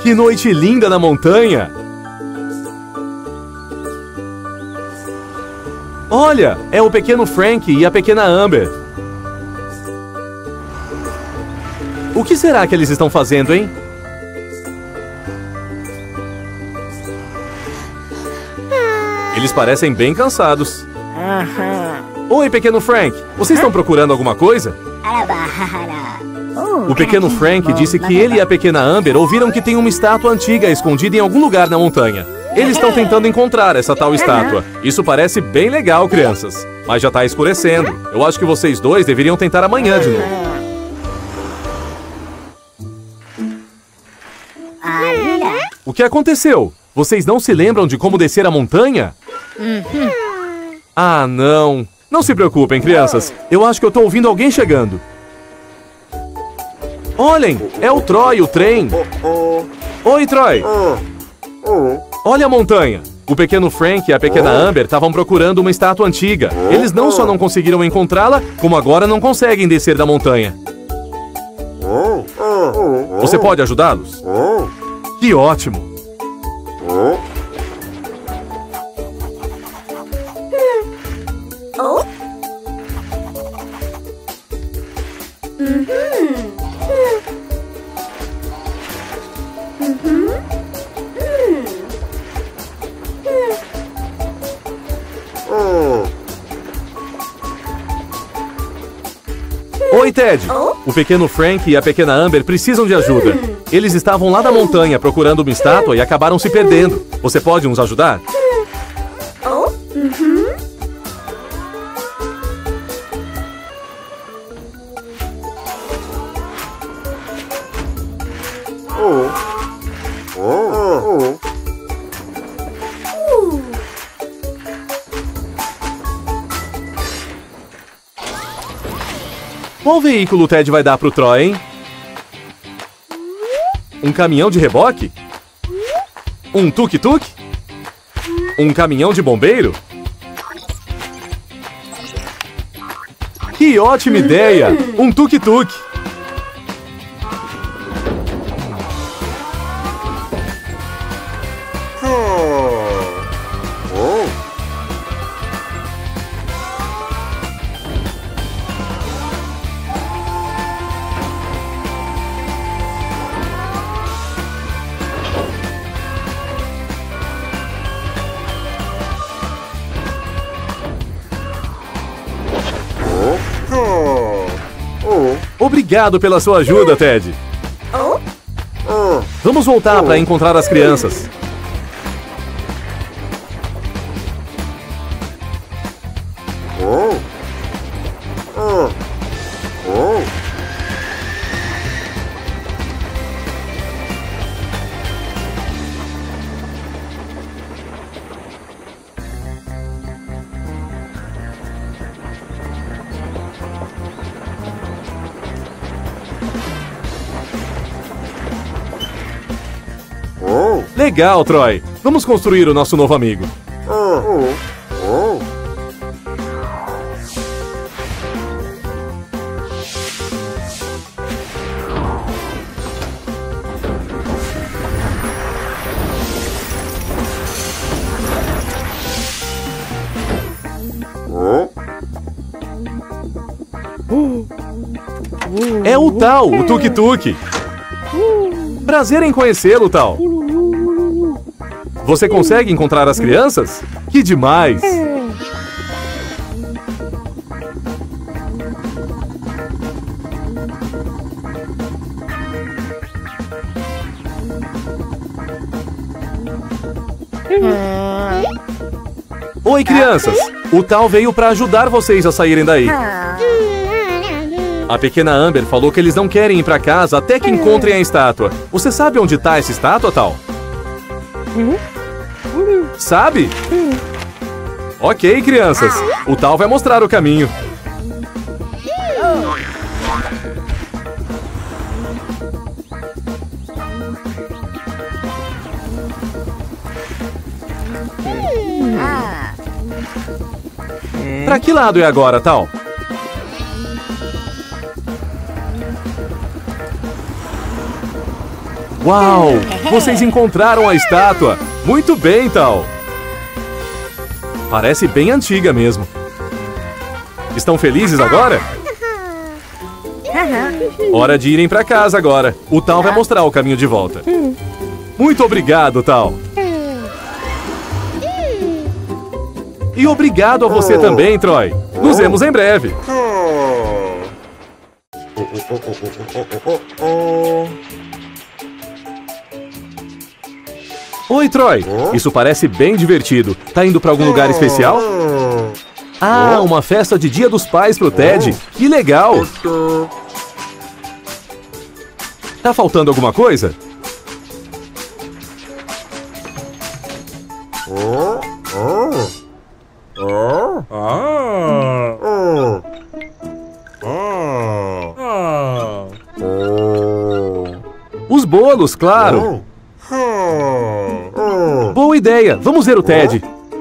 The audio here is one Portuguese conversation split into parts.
Que noite linda na montanha! Olha, é o pequeno Frank e a pequena Amber. O que será que eles estão fazendo, hein? Eles parecem bem cansados. Oi, pequeno Frank. Vocês estão procurando alguma coisa? O pequeno Frank disse que ele e a pequena Amber ouviram que tem uma estátua antiga escondida em algum lugar na montanha. Eles estão tentando encontrar essa tal estátua. Isso parece bem legal, crianças. Mas já está escurecendo. Eu acho que vocês dois deveriam tentar amanhã de novo. O que aconteceu? Vocês não se lembram de como descer a montanha? Ah, não. Não se preocupem, crianças. Eu acho que eu tô ouvindo alguém chegando. Olhem, é o Troy, o trem. Oi, Troy. Olha a montanha. O pequeno Frank e a pequena Amber estavam procurando uma estátua antiga. Eles não só não conseguiram encontrá-la, como agora não conseguem descer da montanha. Você pode ajudá-los? Que ótimo. Oi, Ted. O pequeno Frank e a pequena Amber precisam de ajuda. Eles estavam lá na montanha procurando uma estátua e acabaram se perdendo. Você pode nos ajudar? Qual veículo o Ted vai dar pro Troy, hein? Um caminhão de reboque? Um tuk-tuk? Um caminhão de bombeiro? Que ótima ideia! Um tuk-tuk! Obrigado pela sua ajuda, Ted. Vamos voltar para encontrar as crianças. Legal, Troy. Vamos construir o nosso novo amigo. É o Tal, o tuk-tuk. Prazer em conhecê-lo, Tal. Você consegue encontrar as crianças? Que demais! Oi, crianças! O Tal veio para ajudar vocês a saírem daí. A pequena Amber falou que eles não querem ir para casa até que encontrem a estátua. Você sabe onde está essa estátua, Tal? Sabe? Ok, crianças. O Tal vai mostrar o caminho. Pra que lado é agora, Tal? Uau! Vocês encontraram a estátua! Muito bem, Tal! Parece bem antiga mesmo. Estão felizes agora? Hora de irem para casa agora. O Tal vai mostrar o caminho de volta. Muito obrigado, Tal! E obrigado a você também, Troy! Nos vemos em breve! Oi, Troy! Isso parece bem divertido. Tá indo pra algum lugar especial? Ah, uma festa de Dia dos Pais pro Ted. Que legal! Tá faltando alguma coisa? Os bolos, claro! Boa ideia! Vamos ver o Ted!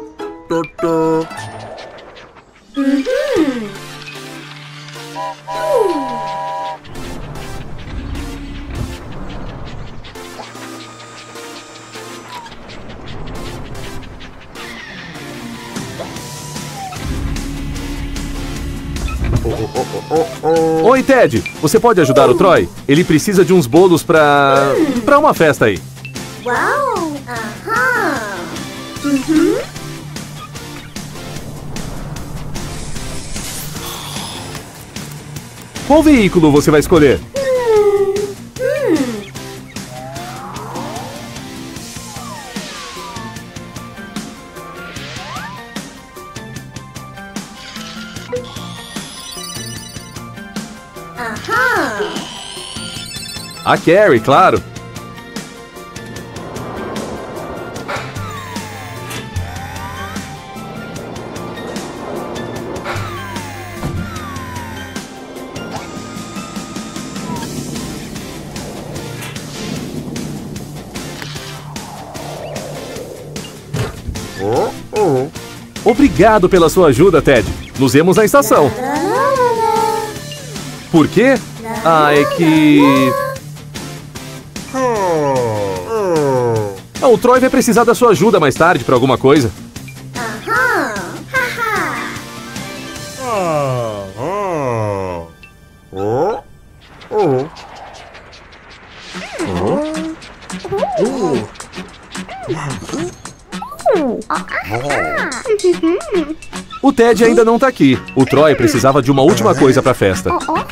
Oi, Ted! Você pode ajudar o Troy? Ele precisa de uns bolos pra uma festa aí. Uau! Aham! Qual veículo você vai escolher? A Carrie, claro. Obrigado pela sua ajuda, Ted. Nos vemos na estação. Por quê? Ah, é que... o Troy vai precisar da sua ajuda mais tarde para alguma coisa. O Ted ainda não tá aqui. O Troy precisava de uma última coisa para a festa.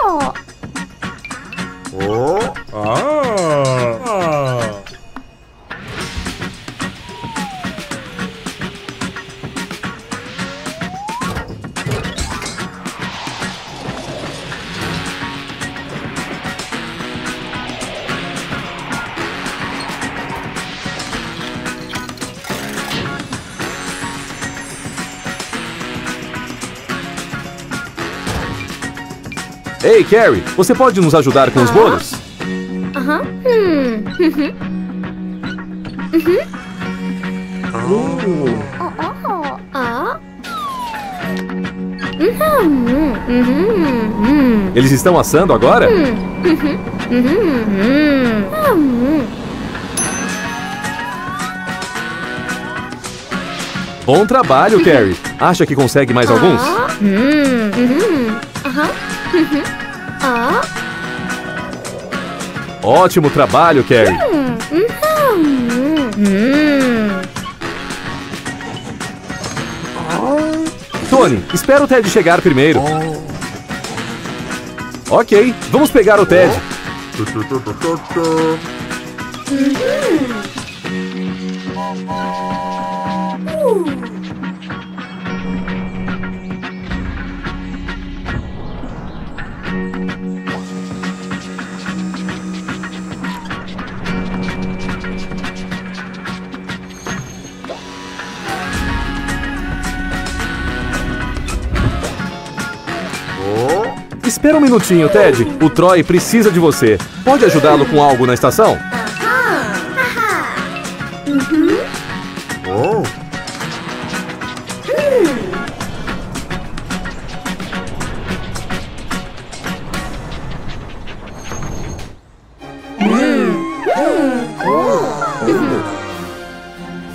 Ei, Carrie, você pode nos ajudar com os bolos? Eles estão assando agora? Bom trabalho, Carrie. Acha que consegue mais alguns? Ótimo trabalho, Carrie. Tony, espera o Ted chegar primeiro. Ok, vamos pegar o Ted. Espera um minutinho, Ted. O Troy precisa de você. Pode ajudá-lo com algo na estação?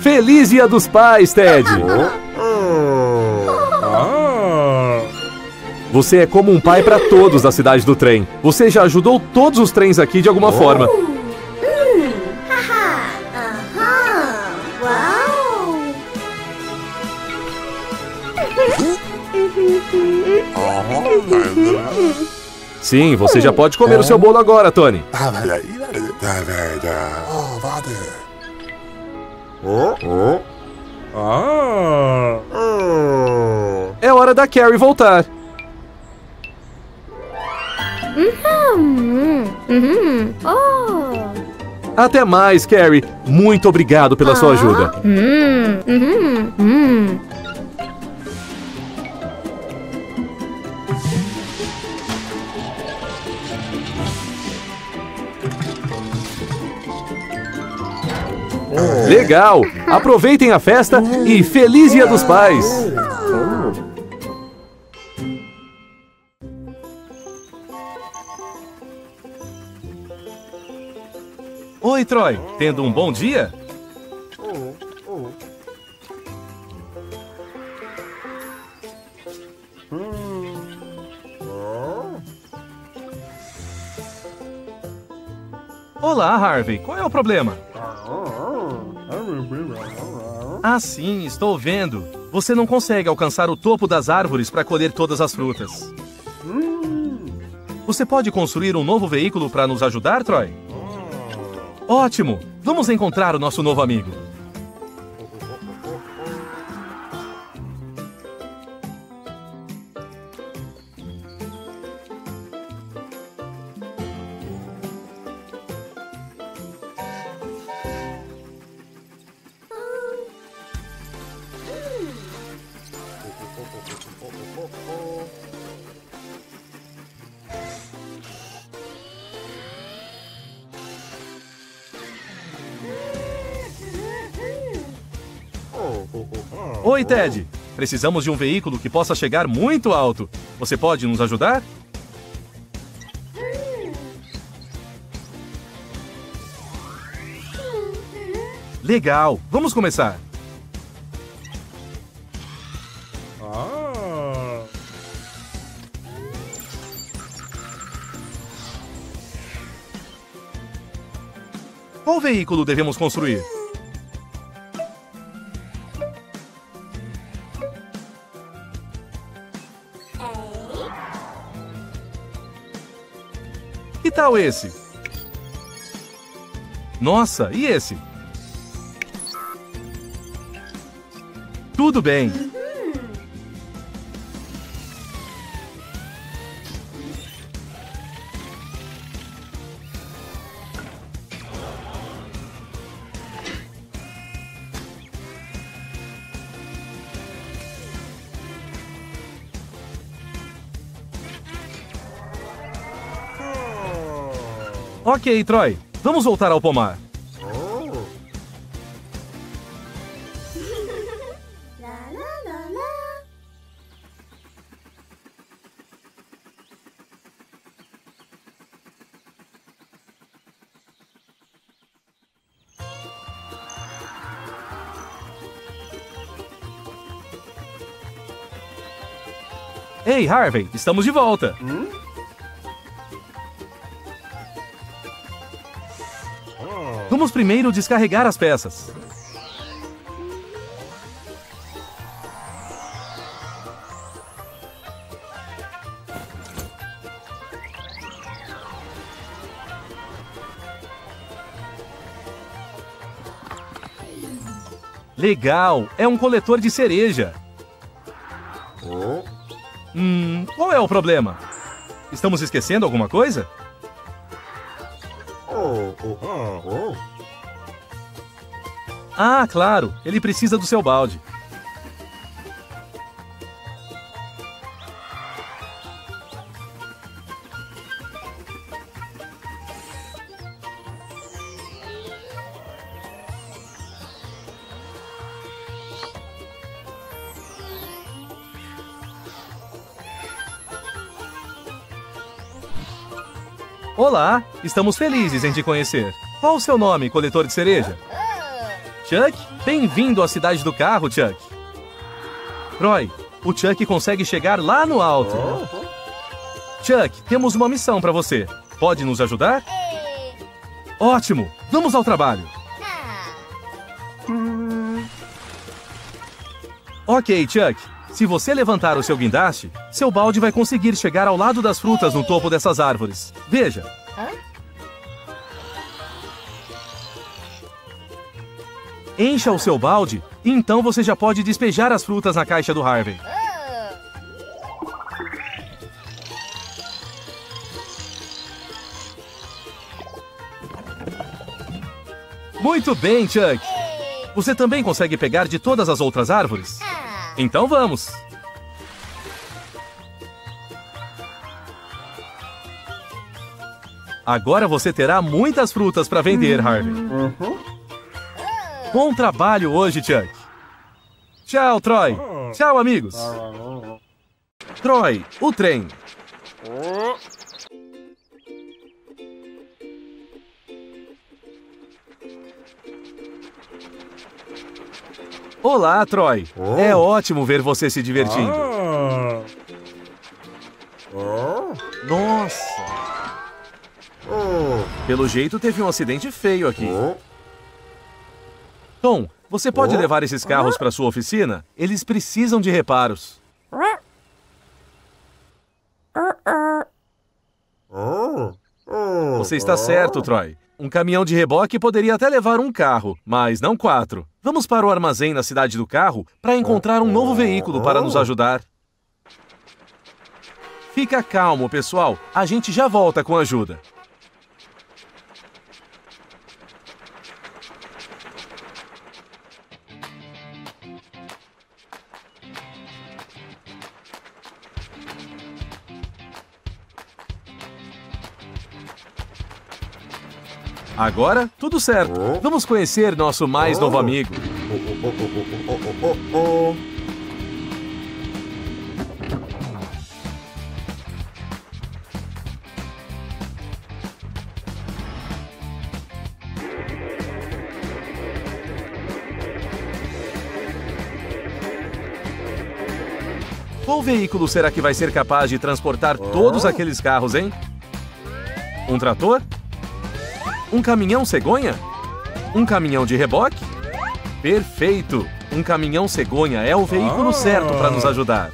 Feliz Dia dos Pais, Ted! Você é como um pai para todos da cidade do trem. Você já ajudou todos os trens aqui de alguma forma. Haha. Uau. Sim, você já pode comer o seu bolo agora, Tony. É hora da Carrie voltar. Oh. Até mais, Carrie. Muito obrigado pela sua ajuda. Legal! Aproveitem a festa e Feliz Dia dos Pais! Oi, Troy. Tendo um bom dia? Olá, Harvey. Qual é o problema? Ah, sim, estou vendo. Você não consegue alcançar o topo das árvores para colher todas as frutas. Você pode construir um novo veículo para nos ajudar, Troy? Ótimo! Vamos encontrar o nosso novo amigo. Oi, Ted. Precisamos de um veículo que possa chegar muito alto. Você pode nos ajudar? Legal. Vamos começar. Qual veículo devemos construir? Que tal esse? Nossa, e esse? Tudo bem. Ok, Troy. Vamos voltar ao pomar. La la la la. Ei, Harvey, estamos de volta. Vamos primeiro descarregar as peças. Legal! É um coletor de cereja. Qual é o problema? Estamos esquecendo alguma coisa? Ah, claro! Ele precisa do seu balde. Olá! Estamos felizes em te conhecer. Qual o seu nome, coletor de cereja? Chuck, bem-vindo à cidade do carro, Chuck. Troy, o Chuck consegue chegar lá no alto. Chuck, temos uma missão para você. Pode nos ajudar? Ótimo! Vamos ao trabalho. Ok, Chuck. Se você levantar o seu guindaste, seu balde vai conseguir chegar ao lado das frutas no topo dessas árvores. Veja. Encha o seu balde e então você já pode despejar as frutas na caixa do Harvey. Muito bem, Chuck. Você também consegue pegar de todas as outras árvores? Então vamos. Agora você terá muitas frutas para vender, Harvey. Bom trabalho hoje, Chuck. Tchau, Troy. Tchau, amigos. Troy, o trem. Olá, Troy. É ótimo ver você se divertindo. Nossa. Pelo jeito, teve um acidente feio aqui. Tom, você pode levar esses carros para sua oficina? Eles precisam de reparos. Você está certo, Troy. Um caminhão de reboque poderia até levar um carro, mas não 4. Vamos para o armazém na cidade do carro para encontrar um novo veículo para nos ajudar. Fica calmo, pessoal. A gente já volta com ajuda. Agora, tudo certo. Vamos conhecer nosso mais novo amigo. Qual veículo será que vai ser capaz de transportar todos aqueles carros, hein? Um trator? Um caminhão cegonha? Um caminhão de reboque? Perfeito! Um caminhão cegonha é o veículo certo para nos ajudar.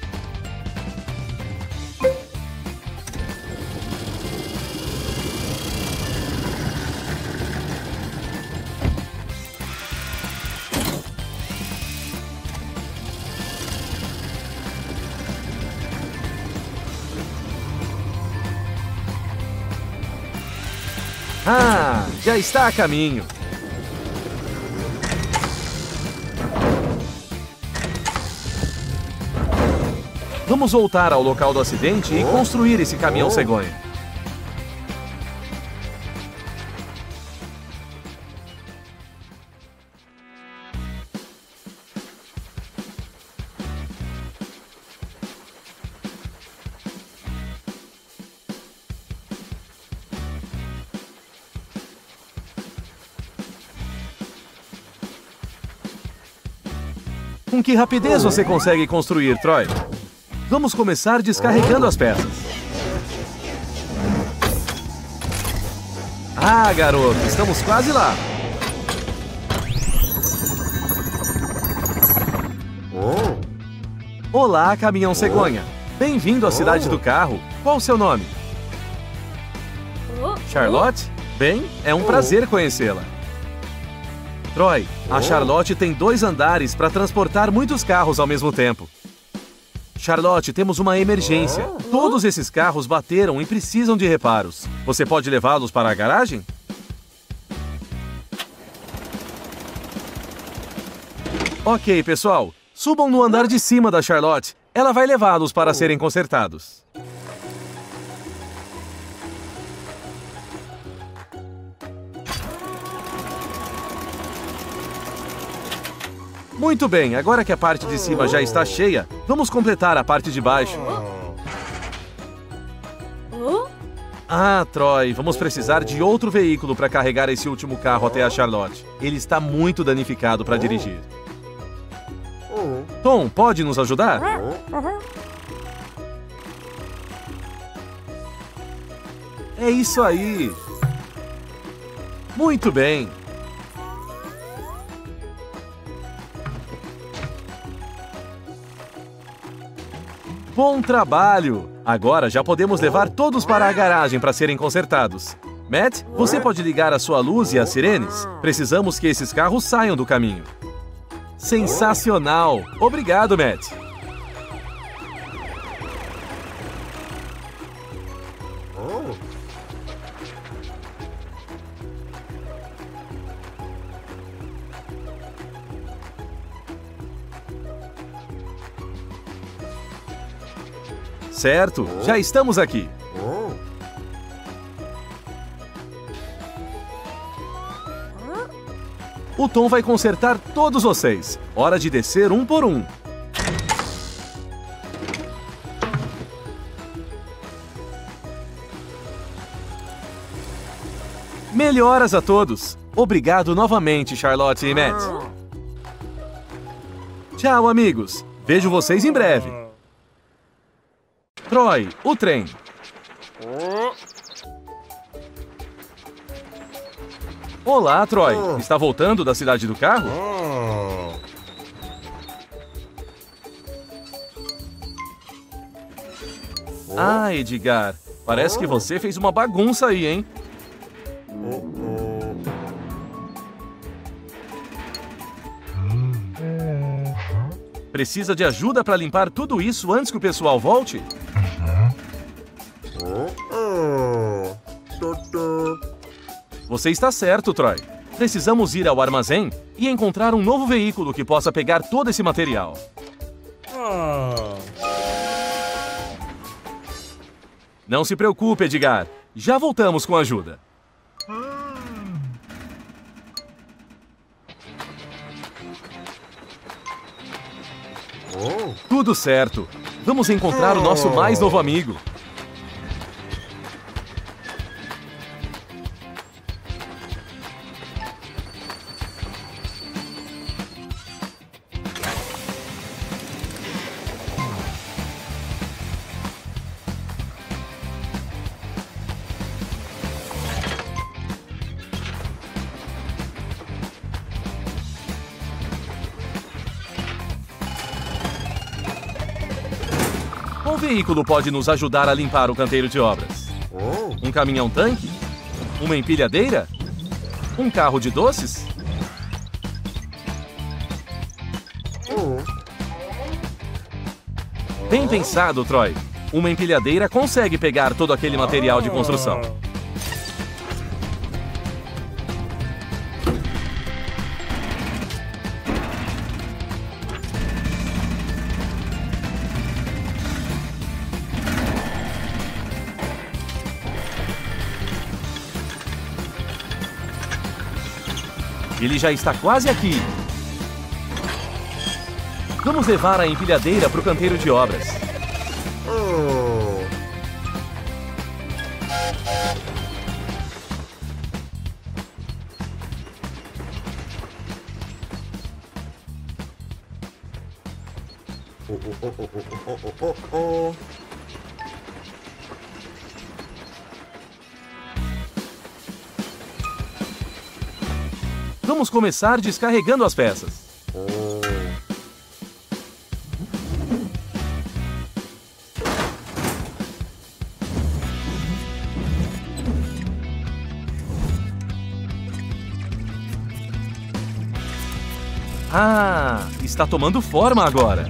Ah, já está a caminho. Vamos voltar ao local do acidente e construir esse caminhão cegonha. Com que rapidez você consegue construir, Troy? Vamos começar descarregando as peças. Ah, garoto, estamos quase lá. Olá, caminhão cegonha. Bem-vindo à cidade do carro. Qual o seu nome? Charlotte? Bem, é um prazer conhecê-la. Troy, a Charlotte tem 2 andares para transportar muitos carros ao mesmo tempo. Charlotte, temos uma emergência. Todos esses carros bateram e precisam de reparos. Você pode levá-los para a garagem? Ok, pessoal. Subam no andar de cima da Charlotte. Ela vai levá-los para serem consertados. Muito bem, agora que a parte de cima já está cheia, vamos completar a parte de baixo. Ah, Troy, vamos precisar de outro veículo para carregar esse último carro até a Charlotte. Ele está muito danificado para dirigir. Tom, pode nos ajudar? É isso aí! Muito bem! Bom trabalho! Agora já podemos levar todos para a garagem para serem consertados. Matt, você pode ligar a sua luz e as sirenes? Precisamos que esses carros saiam do caminho. Sensacional! Obrigado, Matt! Certo, já estamos aqui. O Tom vai consertar todos vocês. Hora de descer um por um. Melhoras a todos. Obrigado novamente, Charlotte e Matt. Tchau, amigos. Vejo vocês em breve. Troy, o trem. Olá, Troy. Está voltando da cidade do carro? Ah, Edgar. Parece que você fez uma bagunça aí, hein? Precisa de ajuda para limpar tudo isso antes que o pessoal volte? Você está certo, Troy. Precisamos ir ao armazém e encontrar um novo veículo que possa pegar todo esse material. Não se preocupe, Edgar. Já voltamos com ajuda. Tudo certo. Vamos encontrar o nosso mais novo amigo. Qual veículo pode nos ajudar a limpar o canteiro de obras? Um caminhão-tanque? Uma empilhadeira? Um carro de doces? Bem pensado, Troy. Uma empilhadeira consegue pegar todo aquele material de construção. Ele já está quase aqui. Vamos levar a empilhadeira para o canteiro de obras. Vamos começar descarregando as peças. Ah, está tomando forma agora.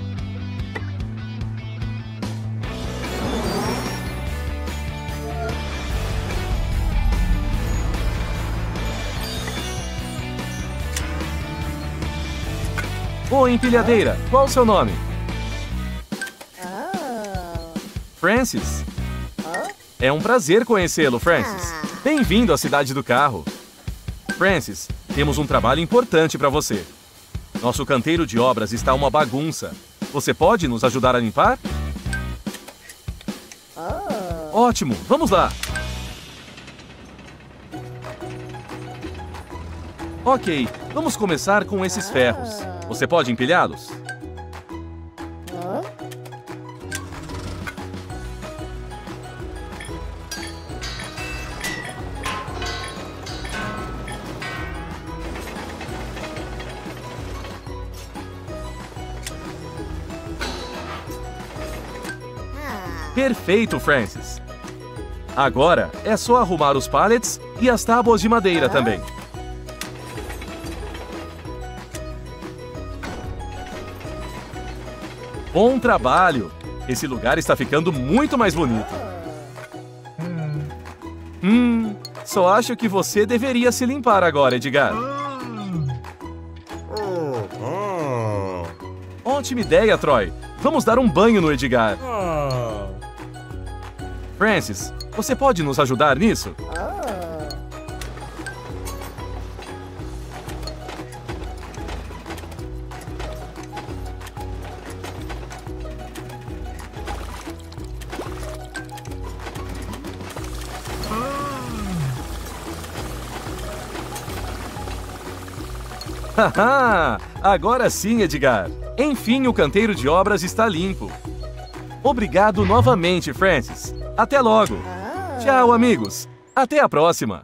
Ô, empilhadeira, qual o seu nome? Francis. É um prazer conhecê-lo, Francis. Bem-vindo à cidade do carro. Francis, temos um trabalho importante para você. Nosso canteiro de obras está uma bagunça. Você pode nos ajudar a limpar? Ótimo, vamos lá. Ok, vamos começar com esses ferros. Você pode empilhá-los? Perfeito, Francis! Agora é só arrumar os pallets e as tábuas de madeira também. Bom trabalho! Esse lugar está ficando muito mais bonito. Só acho que você deveria se limpar agora, Edgar. Ótima ideia, Troy! Vamos dar um banho no Edgar. Francis, você pode nos ajudar nisso? Haha! Agora sim, Edgar! Enfim, o canteiro de obras está limpo. Obrigado novamente, Francis. Até logo! Tchau, amigos! Até a próxima!